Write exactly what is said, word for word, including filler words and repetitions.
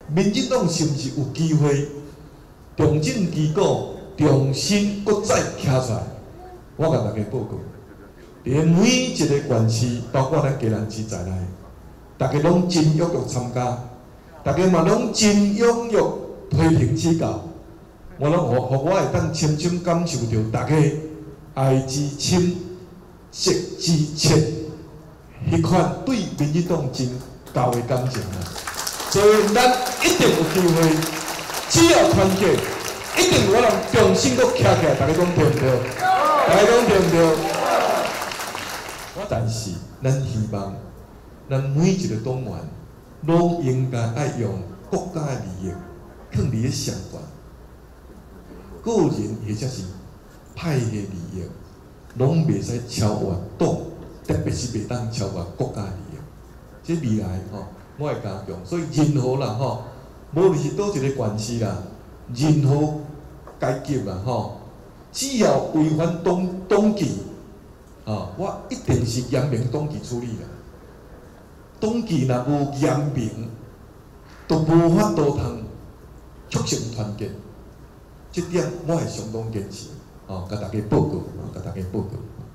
民进党是毋是有机会重振旗鼓，重新搁再徛出来？我甲大家报告，伫每一个县市，包括咱嘉南市在内，大家拢真踊跃参加，大家嘛拢真踊跃批评指教。我拢互互我会当深深感受到大家爱之深、惜之切，迄款对民进党真高的感情啊！所以咱一定有机会，只要团结，一定有人重新搁徛起来。大家讲对唔对？大家讲对唔对？但是咱希望，咱每一个党员拢应该爱用国家的利益放伫咧上悬，个人或者是派系利益，拢袂使超越党，特别是袂当超越国家利益。这未来吼。我会加强，所以任何人吼，无论是倒一个县市啦，任何阶级啦吼，只要违反党党纪，啊，我一定是严明党纪处理啦。党纪若无严明，都无法度通促成团结。这点我会相当坚持，哦，甲大家报告，甲大家报告。